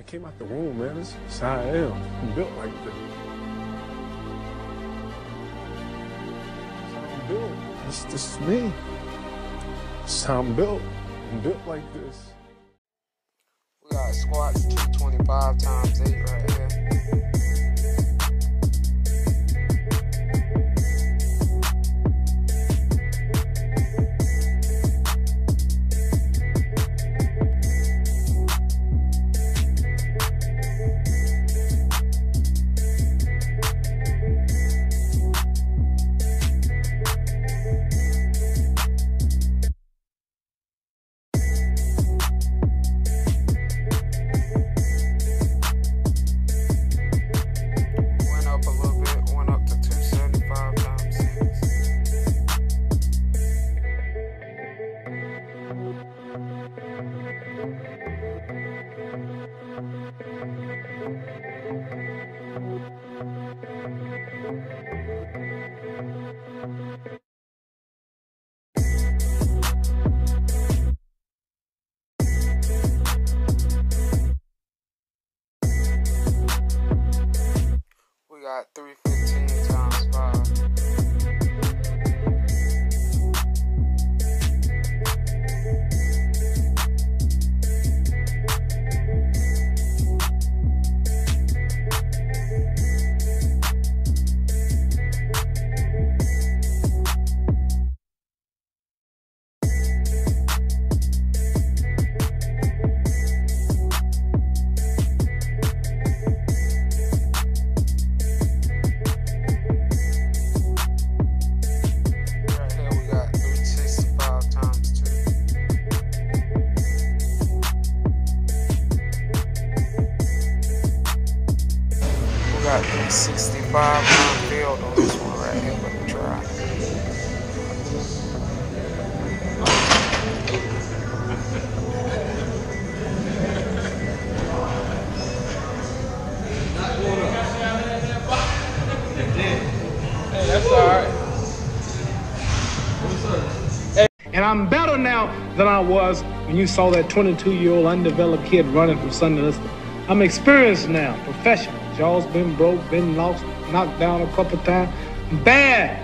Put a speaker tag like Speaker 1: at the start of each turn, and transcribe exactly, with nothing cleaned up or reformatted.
Speaker 1: came out the womb, man. This is how I am. I'm built like this. That's how I'm built. This, this is me. This is how I'm built. I'm built like this.
Speaker 2: We got squats two twenty-five times eight right here. We got three fifteen times five. Got sixty-five pound field on this one right here. Let me try. Hey, that's all right.
Speaker 3: And I'm better now than I was when you saw that twenty-two-year-old undeveloped kid running from Sunday Lister. I'm experienced now, professional. Jaw's been broke, been lost, knocked down a couple times. Bad.